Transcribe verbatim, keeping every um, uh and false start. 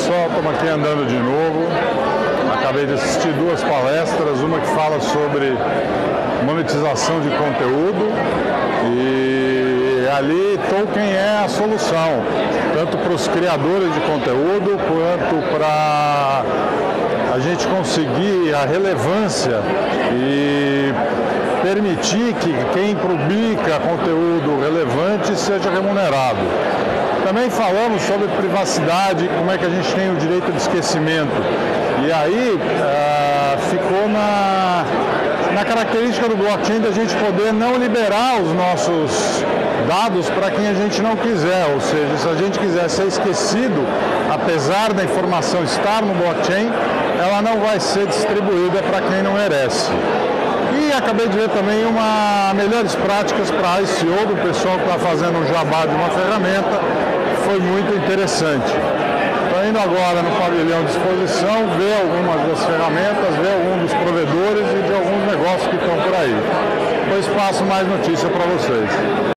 pessoal, estamos aqui andando de novo. Acabei de assistir duas palestras, uma que fala sobre monetização de conteúdo e ali Tolkien é a solução, tanto para os criadores de conteúdo quanto para a gente conseguir a relevância e permitir que quem publica conteúdo relevante seja remunerado. Também falamos sobre privacidade, como é que a gente tem o direito de esquecimento. E aí uh, ficou na, na característica do blockchain da gente poder não liberar os nossos dados para quem a gente não quiser. Ou seja, se a gente quiser ser esquecido, apesar da informação estar no blockchain, ela não vai ser distribuída para quem não merece. E acabei de ver também uma melhores práticas para I C O do pessoal que está fazendo um jabá de uma ferramenta. Foi muito interessante. Estou indo agora no pavilhão de exposição, ver algumas das ferramentas, ver alguns dos provedores e de alguns negócios que estão por aí. Depois passo mais notícia para vocês.